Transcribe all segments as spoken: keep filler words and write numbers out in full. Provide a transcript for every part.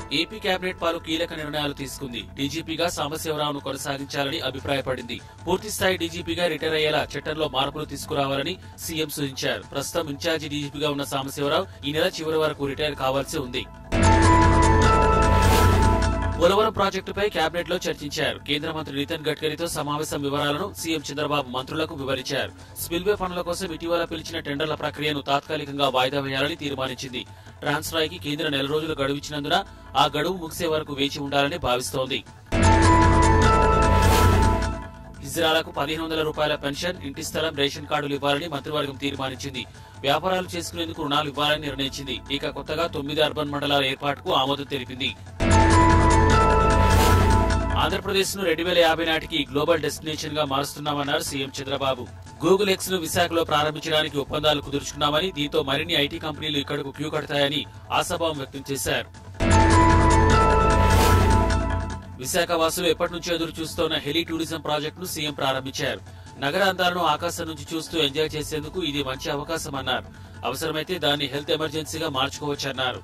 AP cabinet పలు కీలక నిర్ణయాలు తీసుకుంది. డీజీపీగా సాంబశివరావును కొనసాగించాలని అభిప్రాయపడింది. పూర్తిస్థాయి డీజీపీగా రిటైర్ అయ్యేలా చట్టంలో మార్పులు తీసుకురావాలని సీఎం సూచించారు. ప్రస్తుతం ఇన్ఛార్జి డీజీపీగా ఉన్న సాంబశివరావు ఈ నెల చివరి వరకు రిటైర్ కావాల్సి ఉంది. పోలవరం ప్రాజెక్టుపై కేబినెట్ లో చర్చించారు. కేంద్ర మంత్రి నితిన్ గడ్కరీతో సమావేశం వివరాలను సీఎం చంద్రబాబు మంత్రులకు వివరించారు. స్పిల్వే పనుల కోసం ఇటీవల పిలిచిన టెండర్ల ప్రక్రియను తాత్కాలికంగా వాయిదా వేయాలని తీర్మానించింది. ట్రాన్స్ఫాయ్ కి కేంద్ర నెల రోజులు గడువిచ్చినందున ఆ గడువు ముగిసే వరకు వేచి ఉండాలని భావిస్తోంది. హిజ్రాలకు పదిహేను వందల రూపాయల పెన్షన్, ఇంటి స్థలం, రేషన్ కార్డులు ఇవ్వాలని మంత్రివర్గం తీర్మానించింది. వ్యాపారాలు చేసుకునేందుకు రుణాలు ఇవ్వాలని నిర్ణయించింది. ఇక కొత్తగా తొమ్మిది అర్బన్ మండలాల ఏర్పాటుకు ఆమోదం తెలిపింది. ఆంధ్రప్రదేశ్ ను రెండు వేల యాభై నాటికి గ్లోబల్ డెస్టినేషన్ గా మారుస్తున్నామన్నారు సీఎం చంద్రబాబు. గూగుల్ ఎక్స్ ను విశాఖలో ప్రారంభించడానికి ఒప్పందాలు కుదుర్చుకున్నామని, దీంతో మరిన్ని ఐటీ కంపెనీలు ఇక్కడకు క్యూ కడతాయని ఆశాభావం వ్యక్తం చేశారు. విశాఖ వాసులు ఎప్పటి నుంచో ఎదురు చూస్తోన్న హెలీ టూరిజం ప్రాజెక్టును సీఎం ప్రారంభించారు. నగర అందాలను ఆకాశం నుంచి చూస్తూ ఎంజాయ్ చేసేందుకు ఇది మంచి అవకాశం అన్నారు. అవసరమైతే దాన్ని హెల్త్ ఎమర్జెన్సీగా మార్చుకోవచ్చన్నారు.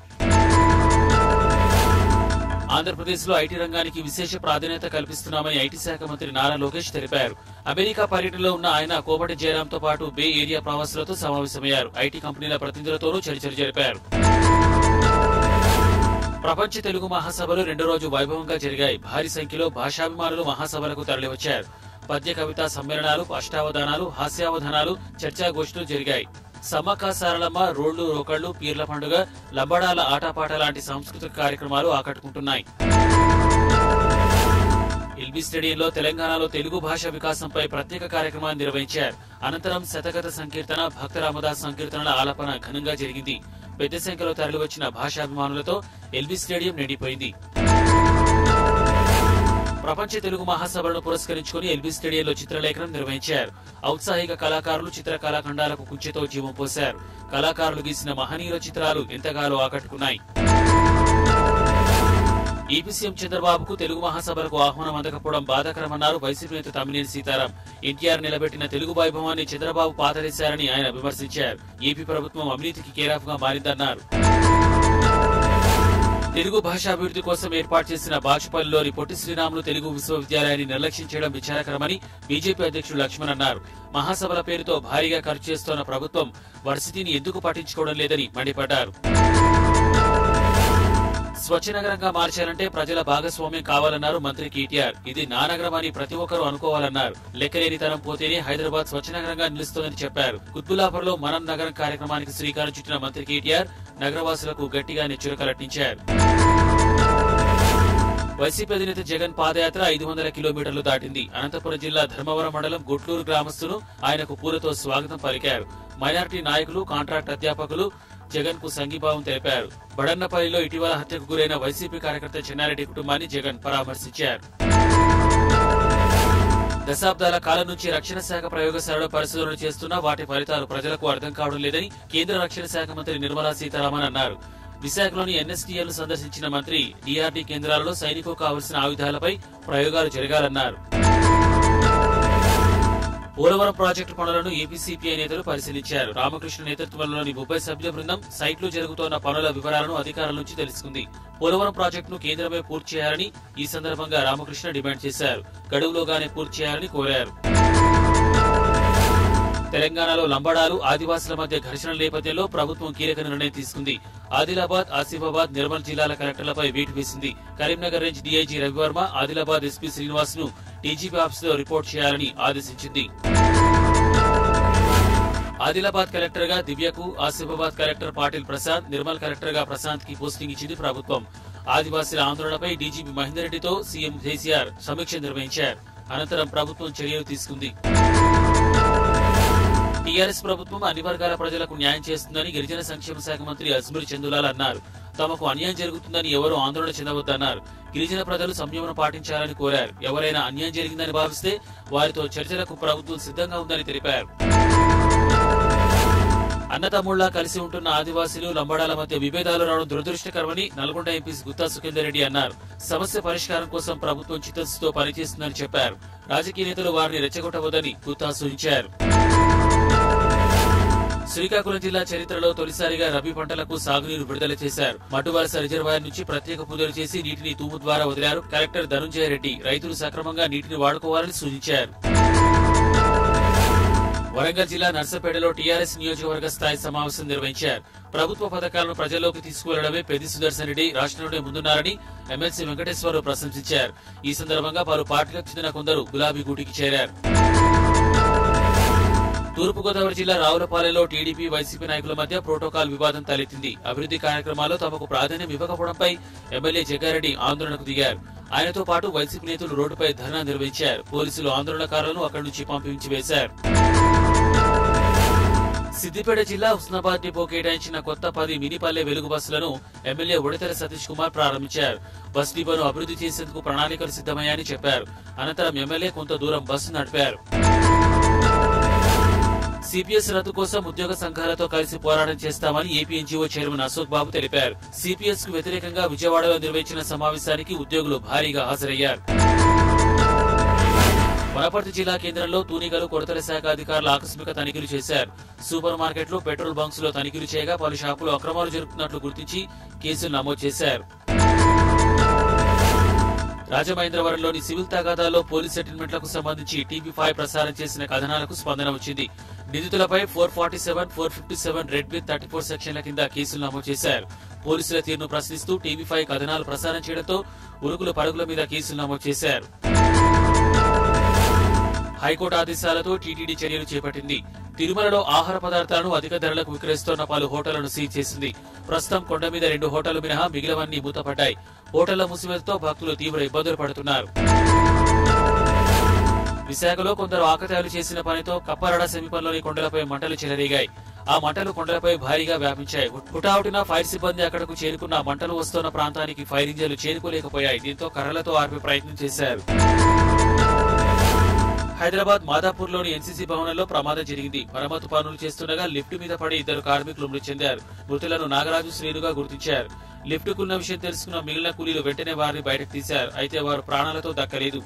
ఆంధ్రప్రదేశ్ లో ఐటీ రంగానికి విశేష ప్రాధాన్యత కల్పిస్తున్నామని ఐటీ శాఖ మంత్రి నారా లోకేష్ తెలిపారు. అమెరికా పర్యటనలో ఉన్న ఆయన కోమటి జయరాంతో పాటు బే ఏరియా ప్రవాసులతో సమావేశమయ్యారు. ఐటీ కంపెనీల ప్రతినిధులతోనూ చర్చలు జరిపారు. ప్రపంచ తెలుగు మహాసభలు రెండో రోజు వైభవంగా జరిగాయి. భారీ సంఖ్యలో భాషాభిమానులు మహాసభలకు తరలివచ్చారు. పద్య కవితా సమ్మేళనాలు, అష్టావధానాలు, హాస్యావధానాలు, చర్చాగోష్ఠులు జరిగాయి. సమ్మక్క సారలమ్మ, రోళ్లు రోకళ్లు, పీర్ల పండుగ, లంబడాల ఆటపాట లాంటి సాంస్కృతిక కార్యక్రమాలు ఆకట్టుకుంటున్నాయి. ఎల్బీ స్టేడియంలో తెలంగాణలో తెలుగు భాష వికాసంపై ప్రత్యేక కార్యక్రమాన్ని నిర్వహించారు. అనంతరం శతగత సంకీర్తన, భక్త రామదాస్ సంకీర్తనల ఆలాపన ఘనంగా జరిగింది. పెద్ద సంఖ్యలో తరలివచ్చిన భాషాభిమానులతో ఎల్బీ స్టేడియం నిండిపోయింది. ప్రపంచ తెలుగు మహాసభలను పురస్కరించుకుని ఎల్బీ స్టేడియంలో చిత్రలేఖనం నిర్వహించారు. ఔత్సాహిక కళాకారులు చిత్ర కళాఖండాలకు కుంచెతో జీవం పోశారు. కళాకారులు గీసిన మహనీయుల చిత్రాలు ఎంతగానో ఆకట్టుకున్నాయి. ఏపీ సీఎం చంద్రబాబుకు తెలుగు మహాసభలకు ఆహ్వానం అందకపోవడం బాధాకరమన్నారు వైసీపీ నేత తమ్మినేని సీతారాం. ఎన్టీఆర్ నిలబెట్టిన తెలుగు వైభవాన్ని చంద్రబాబు పాతరేశారని ఆయన విమర్శించారు. ఏపీ ప్రభుత్వం అవినీతికి కేరాఫ్ గా మారిందన్నారు. తెలుగు భాషాభివృద్ధి కోసం ఏర్పాటు చేసిన బాచుపల్లిలోని పొట్టి శ్రీరాములు తెలుగు విశ్వవిద్యాలయాన్ని నిర్లక్ష్యం చేయడం విచారకరమని బీజేపీ అధ్యక్షుడు లక్ష్మణ్ అన్నారు. మహాసభల పేరుతో భారీగా ఖర్చు చేస్తోన్న ప్రభుత్వం వర్సిటీని ఎందుకు పట్టించుకోవడం లేదని మండిపడ్డారు. స్వచ్ఛ నగరంగా మార్చాలంటే ప్రజల భాగస్వామ్యం కావాలన్నారు మంత్రి కేటీఆర్. ఇది నా నగరం అని ప్రతి ఒక్కరూ అనుకోవాలన్నారు. లెక్కలేని తరం పోతేనే హైదరాబాద్ స్వచ్ఛ నగరంగా నిలుస్తోందని చెప్పారు. కుత్బుల్లాపూర్లో మనం నగరం కార్యక్రమానికి శ్రీకారం చుట్టిన మంత్రి కేటీఆర్ నగరవాసులకు గట్టిగా చురకలట్టించారు. వైసీపీ అధినేత జగన్ పాదయాత్ర ఐదు వందల కిలోమీటర్లు దాటింది. అనంతపురం జిల్లా ధర్మవరం మండలం గుట్లూరు గ్రామస్తులు ఆయనకు పూలతో స్వాగతం పలికారు. మైనారిటీ నాయకులు, కాంట్రాక్ట్ అధ్యాపకులు జగన్ కు సంఘీభావం తెలిపారు. బడన్నపల్లిలో ఇటీవల హత్యకు గురైన వైసీపీ కార్యకర్త చెన్నారెడ్డి కుటుంబాన్ని జగన్ పరామర్శించారు. దశాబ్దాల కాలం నుంచి రక్షణ శాఖ ప్రయోగశాలలో పరిశోధనలు చేస్తున్నా వాటి ఫలితాలు ప్రజలకు అర్థం కావడం లేదని కేంద్ర రక్షణ శాఖ మంత్రి నిర్మలా సీతారామన్ అన్నారు. విశాఖలోని ఎన్ఎస్టీఎల్ ను సందర్శించిన మంత్రి డీఆర్డీ కేంద్రాలలో సైనికులకు కావలసిన ఆయుధాలపై ప్రయోగాలు జరగాలన్నారు. పోలవరం ప్రాజెక్టు పనులను ఏపీ సీపీఐ నేతలు పరిశీలించారు. రామకృష్ణ నేతృత్వంలోని ముప్పై సభ్యుల బృందం సైట్లో జరుగుతోన్న పనుల వివరాలను అధికారుల నుంచి తెలుసుకుంది. పోలవరం ప్రాజెక్టును కేంద్రమే పూర్తి చేయాలని ఈ సందర్భంగా రామకృష్ణ డిమాండ్ చేశారు. గడువులోగానే పూర్తి చేయాలని కోరారు. తెలంగాణలో లంబడాలు, ఆదివాసుల మధ్య ఘర్షణ నేపథ్యంలో ప్రభుత్వం కీలక నిర్ణయం తీసుకుంది. ఆదిలాబాద్, ఆసిఫాబాద్, నిర్మల్ జిల్లాల కలెక్టర్లపై వేటు వేసింది. Karimnagar range DIG Ravivarma Adilabad SP Srinivas ను డీజీపీ ఆఫీసులో రిపోర్ట్ చేయాలని ఆదేశించింది. ఆదిలాబాద్ కలెక్టర్ గా దివ్యకు, ఆసిఫాబాద్ కలెక్టర్ పాటిల్ ప్రసాద్, నిర్మల్ కలెక్టర్ గా ప్రశాంత్ కి పోస్టింగ్ ఇచ్చింది ప్రభుత్వం. ఆదివాసీల ఆందోళనపై డీజీపీ మహేందర్ రెడ్డితో సీఎం కేసీఆర్ సమీక్ష నిర్వహించారు. అనంతరం ప్రభుత్వం చర్యలు తీసుకుంది. టీఆర్ఎస్ ప్రభుత్వం అన్ని వర్గాల ప్రజలకు న్యాయం చేస్తుందని గిరిజన సంక్షేమ శాఖ మంత్రి అజ్మీర్ చందులాల్ అన్నారు. తమకు అన్యాయం జరుగుతుందని ఎవరూ ఆందోళన చెందవద్దన్నారు. గిరిజన ప్రజలు సంయమనం పాటించాలని కోరారు. ఎవరైనా అన్యాయం జరిగిందని భావిస్తే వారితో చర్చలకు ప్రభుత్వం సిద్ధంగా ఉందని తెలిపారు. అన్నతమ్ముళ్లా కలిసి ఉంటున్న ఆదివాసీలు, లంబడాల మధ్య విభేదాలు రావడం దురదృష్టకరమని నల్గొండ ఎంపీ గుత్తా సుఖేందర్ రెడ్డి అన్నారు. సమస్య పరిష్కారం కోసం ప్రభుత్వం చిత్తశుద్ధితో పనిచేస్తుందని చెప్పారు. రాజకీయ నేతలు వారిని రెచ్చగొట్టవద్దని గుత్తా సూచించారు. శ్రీకాకుళం జిల్లా చరిత్రలో తొలిసారిగా రబీ పంటలకు సాగునీరు విడుదల చేశారు. మటువలస రిజర్వాయర్ నుంచి ప్రత్యేక పూజలు చేసి నీటిని తూము ద్వారా వదిలారు కలెక్టర్ ధనుంజయ రెడ్డి. రైతులు సక్రమంగా నీటిని వాడుకోవాలని సూచించారు. వరంగల్ జిల్లా నర్సపేటలో టీఆర్ఎస్ నియోజకవర్గ స్థాయి సమావేశం నిర్వహించారు. ప్రభుత్వ పథకాలను ప్రజల్లోకి తీసుకువెళ్లడమే పెద్ది సుదర్శన్ రెడ్డి రాష్ట్రంలోనే ముందున్నారని ఎమ్మెల్సీ వెంకటేశ్వరరావు ప్రశంసించారు. ఈ సందర్భంగా పలు పార్టీలకు చెందిన కొందరు గులాబీ గూటికి చేరారు. తూర్పుగోదావరి జిల్లా రావులపాలెంలో టీడీపీ వైసీపీ నాయకుల మధ్య ప్రోటోకాల్ వివాదం తలెత్తింది. అభివృద్ధి కార్యక్రమాల్లో తమకు ప్రాధాన్యం ఇవ్వకపోవడంపై ఎమ్మెల్యే జగ్గారెడ్డి ఆందోళనకు దిగారు. ఆయనతో పాటు వైసీపీ నేతలు రోడ్డుపై ధర్నా నిర్వహించారు. పోలీసులు ఆందోళనకారులను అక్కడి నుంచి పంపించి వేశారు. సిద్దిపేట జిల్లా హుస్నాబాద్ డిపో కేటాయించిన కొత్త పది మినీపల్లె వెలుగు బస్సులను ఎమ్మెల్యే ఉడతల సతీష్ కుమార్ ప్రారంభించారు. బస్ డిపోను అభివృద్ధి చేసేందుకు ప్రణాళికలు సిద్ధమయ్యాయని చెప్పారు. అనంతరం ఎమ్మెల్యే కొంత దూరం బస్సు నడిపారు. సిపిఎస్ రద్దు కోసం ఉద్యోగ సంఘాలతో కలిసి పోరాటం చేస్తామని AP NGO chairman Ashok Babu తెలిపారు. సిపిఎస్ కు వ్యతిరేకంగా విజయవాడలో నిర్వహించిన సమావేశానికి ఉద్యోగులు భారీగా హాజరయ్యారు. వనపర్తి జిల్లా కేంద్రంలో తూనిగలు కొరతల శాఖ అధికారులు ఆకస్మిక తనిఖీలు చేశారు. సూపర్ మార్కెట్లు, పెట్రోల్ బంక్స్ లో తనిఖీలు చేయగా పలు షాపులు అక్రమాలు జరుపుతున్నట్లు గుర్తించి కేసులు నమోదు చేశారు. రాజమహేంద్రవరంలోని సివిల్ తగాదాల్లో పోలీస్ సెటిల్మెంట్లకు సంబంధించి టీవీ ఫైవ్ ప్రసారం చేసిన కథనాలకు స్పందన వచ్చింది. నిందితులపై four forty seven four fifty seven read with thirty four సెక్షన్ల కింద కేసులు నమోదు చేశారు. పోలీసుల తీరును ప్రశ్నిస్తూ టీవీ ఫైవ్ కథనాలు ప్రసారం చేయడంతో ఉరుకుల పరుగుల మీద కేసులు నమోదు చేశారు. హైకోర్టు ఆదేశాలతో టీటీడీ చర్యలు చేపట్టింది. తిరుమలలో ఆహార పదార్థాలను అధిక ధరలకు విక్రయిస్తున్న పలు హోటళ్లను సీజ్ చేసింది. ప్రస్తుతం కొండ మీద రెండు హోటళ్లు మినహా మిగిలినవన్నీ మూతపడ్డాయి. హోటళ్ల మూసివేతతో భక్తులు తీవ్ర ఇబ్బందులు పడుతున్నారు. విశాఖలో కొందరు ఆకతాయిలు చేసిన పనితో కప్పరడ సమీపంలోని కొండలపై మంటలు చెలరేగాయి. ఆ మంటలు కొండలపై భారీగా వ్యాపించాయి. హుటాహుటిన ఫైర్ సిబ్బంది అక్కడకు చేరుకున్న మంటలు వస్తున్న ప్రాంతానికి ఫైర్ ఇంజన్లు చేరుకోలేకపోయాయి. దీంతో కర్రలతో ఆర్పే ప్రయత్నం చేశారు. హైదరాబాద్ మాదాపూర్ లోని ఎన్సీసీ భవనంలో ప్రమాదం జరిగింది. మరమ్మతు పనులు చేస్తుండగా లిఫ్ట్ మీద పడి ఇద్దరు కార్మికులు మృతి చెందారు. మృతులను నాగరాజు, శ్రీనుగా గుర్తించారు. లిఫ్ట్ కున్న విషయం తెలుసుకున్న మిగిలిన కూలీలు వెంటనే వారిని బయటకు తీశారు. అయితే వారు ప్రాణాలతో దక్కలేదు.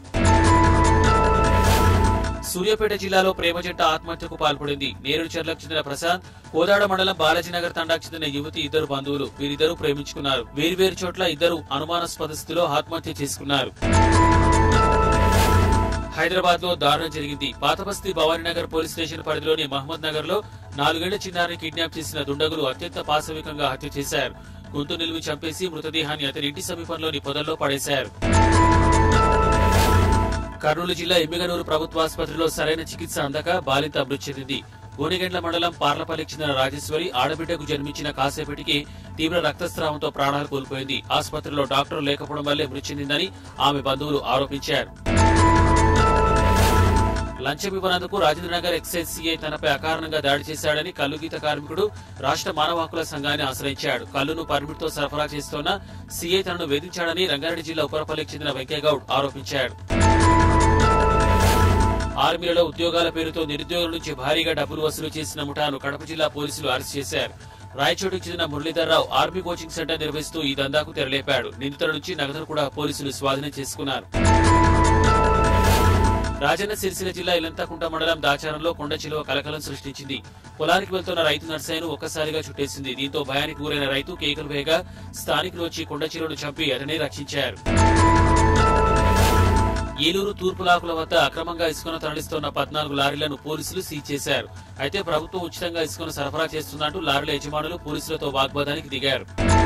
సూర్యాపేట జిల్లాలో ప్రేమ జంట ఆత్మహత్యకు పాల్పడింది. నేరేడు చెర్లకు చెందిన ప్రశాంత్, కోదాడ మండలం బాలాజీనగర్ తండాకు చెందిన యువతి ఇద్దరు బంధువులు. వీరిద్దరూ ప్రేమించుకున్నారు. వేర్వేరు చోట్ల ఇద్దరు అనుమానాస్పద స్థితిలో ఆత్మహత్య చేసుకున్నారు. హైదరాబాద్ లో దారుణం జరిగింది. పాతబస్తీ భవానీనగర్ పోలీస్ స్టేషన్ పరిధిలోని మహమ్మద్ నగర్ లో నాలుగేళ్ల చిన్నారిని కిడ్నాప్ చేసిన దుండగులు అత్యంత పాశవికంగా హత్య చేశారు. గొంతు నిలిమి చంపేసి మృతదేహాన్ని అతని ఇంటి సమీపంలోని పొదల్లో పడేశారు. కర్నూలు జిల్లా ఎమ్మిగనూరు ప్రభుత్వ ఆసుపత్రిలో సరైన చికిత్స అందక బాలింత మృతి చెందింది. గోనెగండ్ల మండలం పార్లపల్లికి చెందిన రాజేశ్వరి ఆడబిడ్డకు జన్మించిన కాసేపటికి తీవ్ర రక్తస్రావంతో ప్రాణాలు కోల్పోయింది. ఆసుపత్రిలో డాక్టర్లు లేకపోవడం వల్లే మృతి చెందిందని ఆమె బంధువులు ఆరోపించారు. లంచం ఇవ్వనందుకు రాజేంద్రనగర్ ఎక్సైజ్ సీఐ తనపై అకారణంగా దాడి చేశాడని కల్లుగీత కార్మికుడు రాష్ట్ర మానవ హక్కుల సంఘాన్ని ఆశ్రయించాడు. కల్లును పర్మిట్ తో సరఫరా చేస్తున్న సీఐ తనను వేధించాడని రంగారెడ్డి జిల్లా ఉపరపల్లికి చెందిన వెంకయ్యగౌడ్ ఆరోపించాడు. ఆర్మీలలో ఉద్యోగాల పేరుతో నిరుద్యోగుల నుంచి భారీగా డబ్బులు వసూలు చేసిన ముఠాను కడప జిల్లా పోలీసులు అరెస్ట్ చేశారు. రాయచోటికి చెందిన మురళీధర్రావు ఆర్మీ కోచింగ్ సెంటర్ నిర్వహిస్తూ ఈ దందాకు తెరలేపాడు. నిందితుల నుంచి నగదును కూడా పోలీసులు స్వాధీనం చేసుకున్నారు. రాజన్న సిరిసిల్ల జిల్లా ఇలంతకుంట మండలం దాచారంలో కొండ చిలువ కలకలం సృష్టించింది. పొలానికి వెళ్తున్న రైతు నర్సయ్యను ఒక్కసారిగా చుట్టేసింది. దీంతో భయానికి గురైన రైతు కేకలు వేయగా స్థానికులు వచ్చి కొండ చిలువను చంపి అతనే రక్షించారు. ఏలూరు తూర్పులాకుల వద్ద అక్రమంగా ఇసుకను తరలిస్తున్న పద్నాలుగు లారీలను పోలీసులు సీజ్ చేశారు. అయితే ప్రభుత్వం ఉచితంగా ఇసుకను సరఫరా చేస్తున్నట్టు లారీల యజమానులు పోలీసులతో వాగ్వాదానికి దిగారు.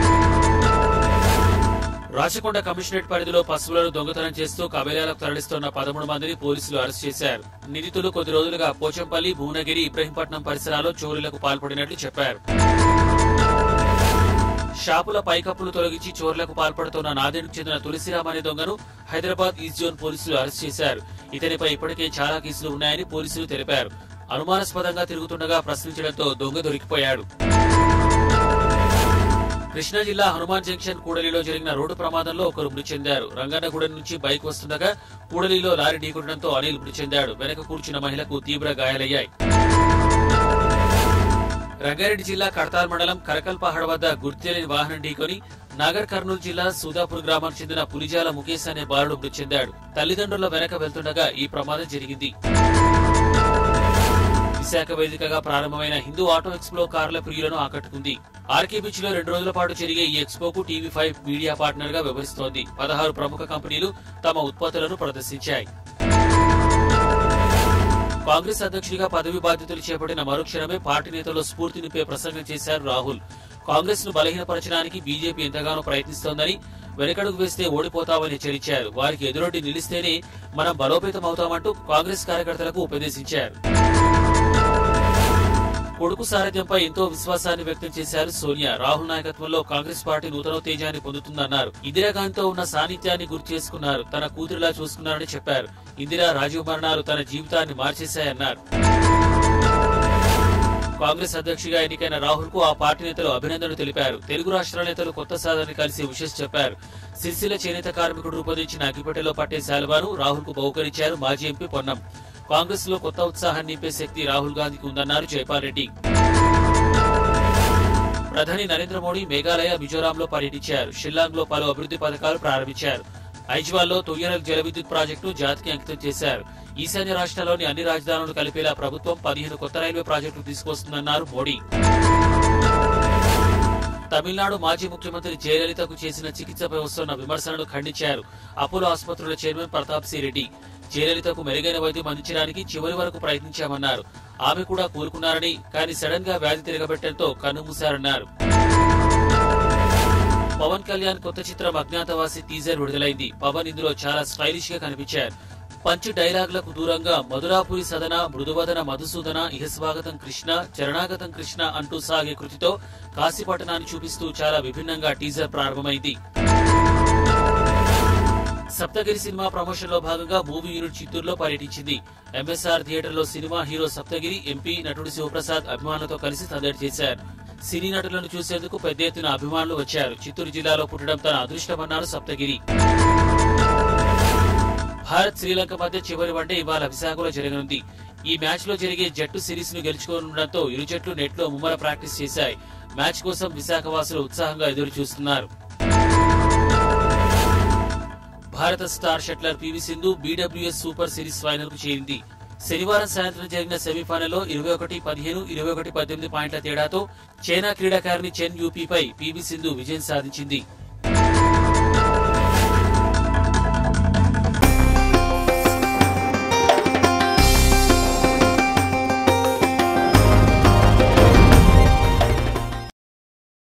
రాచకొండ కమిషనరేట్ పరిధిలో పశువులను దొంగతనం చేస్తూ కబేలాలకు తరలిస్తున్న పదమూడు మందిని పోలీసులు అరెస్ట్ చేశారు. నిందితులు కొద్ది రోజులుగా పోచంపల్లి, భువనగిరి, ఇబ్రహీంపట్నం పరిసరాల్లో చోరీలకు పాల్పడినట్లు చెప్పారు. షాపుల పైకప్పులు తొలగించి చోర్లకు పాల్పడుతున్న నాదేడుకు చెందిన తులసిరామ్ అనే దొంగను హైదరాబాద్ ఈస్ట్ జోన్ పోలీసులు అరెస్ట్ చేశారు. ఇతనిపై ఇప్పటికే చాలా కేసులు ఉన్నాయని పోలీసులు తెలిపారు. అనుమానాస్పదంగా తిరుగుతుండగా ప్రశ్నించడంతో దొంగ దొరికిపోయాడు. కృష్ణా జిల్లా హనుమాన్ జంక్షన్ కూడలిలో జరిగిన రోడ్డు ప్రమాదంలో ఒకరు మృతి చెందారు. రంగన్నగూడెం నుంచి బైక్ వస్తుండగా కూడలిలో లారీ ఢీకొనడంతో అనిల్ మృతి చెందాడు. వెనక కూర్చున్న మహిళకు తీవ్ర గాయాలయ్యాయి. రంగారెడ్డి జిల్లా కడతాల్ మండలం కరకల్పహాడ్ వద్ద గుర్తులేని వాహనం ఢీకొని నాగర్ కర్నూలు జిల్లా సూదాపూర్ గ్రామానికి చెందిన పులిజాల ముఖేష్ అనే బాలుడు మృతి చెందాడు. తల్లిదండ్రుల వెనక వెళ్తుండగా ఈ ప్రమాదం జరిగింది. విశాఖ వేదికగా ప్రారంభమైన హిందూ ఆటో ఎక్స్పో కార్ల ప్రియులను ఆకట్టుకుంది. ఆర్కే బీచ్ లో రెండు రోజుల పాటు జరిగే ఈ ఎక్స్పోకు టీవీ ఫైవ్ మీడియా పార్ట్నర్ గా వ్యవహరిస్తోంది. పదహారు ప్రముఖ కంపెనీలు తమ ఉత్పత్తులను ప్రదర్శించాయి. కాంగ్రెస్ అధ్యక్షుడిగా పదవి బాధ్యతలు చేపట్టిన మరుక్షణమే పార్టీ నేతల్లో స్ఫూర్తి నింపే ప్రసంగం చేశారు రాహుల్. కాంగ్రెస్ ను బలహీనపరచడానికి బీజేపీ ఎంతగానో ప్రయత్నిస్తోందని, వెనకడుగు వేస్తే ఓడిపోతామని హెచ్చరించారు. వారికి ఎదురొడ్డి నిలిస్తేనే మనం బలోపేతమవుతామంటూ కాంగ్రెస్ కార్యకర్తలకు ఉపదేశించారు. కొడుకు సారథ్యంపై ఎంతో విశ్వాసాన్ని వ్యక్తం చేశారు సోనియా. రాహుల్ నాయకత్వంలో కాంగ్రెస్ పార్టీ నూతనోత్తేజాన్ని పొందుతుందన్నారు. ఇందిరాగాంధీతో ఉన్న సాన్నిధ్యాన్ని గుర్తు చేసుకున్నారు. తన కూతురిలా చూసుకున్నారని చెప్పారు. ఇందిరా, రాజీవ్ మరణాలు తన జీవితాన్ని మార్చేశాయన్నారు. కాంగ్రెస్ అధ్యక్షుడిగా ఎన్నికైన రాహుల్ కు ఆ పార్టీ నేతలు అభినందనలు తెలిపారు. తెలుగు రాష్ట్రాల నేతలు కొత్త సాధనని కలిసి విషెస్ చెప్పారు. సిరిసిల్ల చేనేత కార్మికుడు రూపొందించిన అగ్గిపెట్టెలో పట్టే శాలువాను రాహుల్ కు బహుకరించారు మాజీ ఎంపీ పొన్నం. కాంగ్రెస్ లో కొత్త ఉత్సాహాన్ని నింపే శక్తి రాహుల్ గాంధీకి ఉందన్నారు జైపాల్ రెడ్డి. ప్రధాని నరేంద్ర మోడీ మేఘాలయ, మిజోరాంలో పర్యటించారు. షిల్లాంగ్ లో పలు అభివృద్ధి పథకాలు ప్రారంభించారు. ఐజ్వాల్లో తొయ్యనల్ జల విద్యుత్ ప్రాజెక్టును జాతికి అంకితం చేశారు. ఈశాన్య రాష్ట్రాల్లోని అన్ని రాజధానులు కలిపేలా ప్రభుత్వం పదిహేను కొత్త రైల్వే ప్రాజెక్టులు తీసుకొస్తుందన్నారు మోడీ. తమిళనాడు మాజీ ముఖ్యమంత్రి జయలలితకు చేసిన చికిత్సపై వస్తున్న విమర్శలను ఖండించారు అపోలో ఆసుపత్రుల చైర్మన్ ప్రతాప్ సి రెడ్డి. జయలలితకు మెరుగైన వైద్యం అందించడానికి చివరి వరకు ప్రయత్నించామన్నారు. ఆమె కూడా కోలుకున్నారని, కానీ సడన్ గా వ్యాధి తిరగబెట్టడంతో కన్నుమూశారన్నారు. పవన్ కళ్యాణ్ కొత్త చిత్రం అజ్ఞాతవాసి టీజర్ విడుదలైంది. పవన్ ఇందులో చాలా స్టైలిష్ గా కనిపించారు. పంచ్ డైలాగులకు దూరంగా మధురాపురి సదన, మృదువదన మధుసూదన, ఇహస్వాగతం కృష్ణ, చరణాగతం కృష్ణ అంటూ సాగే కృతితో కాశీపట్టణాన్ని చూపిస్తూ చాలా విభిన్నంగా టీజర్ ప్రారంభమైంది. సప్తగిరి సినిమా ప్రమోషన్ లో భాగంగా మూవీ యూనిట్ చిత్తూరులో పర్యటించింది. ఎంఎస్ఆర్ థియేటర్ లో సినిమా హీరో సప్తగిరి, ఎంపీ నటుడు శివప్రసాద్ అభిమానులతో కలిసి సందడి చేశారు. సినీ నటులను చూసేందుకు పెద్ద ఎత్తున అభిమానులు వచ్చారు. చిత్తూరు జిల్లాలో పుట్టడం తన అదృష్టమన్నారు సప్తగిరి. భారత్, శ్రీలంక మధ్య చివరి వన్డే ఇవాళ విశాఖలో జరగనుంది. ఈ మ్యాచ్ లో జరిగే జట్టు సిరీస్ ను గెలుచుకోనుండటంతో ఇరు జట్లు నెట్ లో ముమ్మర ప్రాక్టీస్ చేశాయి. మ్యాచ్ కోసం విశాఖ వాసులు ఉత్సాహంగా ఎదురు చూస్తున్నారు. భారత star shuttler PV Sindhu BWS super series final కు చేరింది. శనివారం సాయంత్రం జరిగిన సెమీఫైనల్లో ఇరవై ఒకటి పదిహేను, ఇరవై ఒకటి పద్దెనిమిది పాయింట్ల తేడాతో చైనా క్రీడాకారిణి చెన్ యూపీపై పీవీ సింధు విజయం సాధించింది.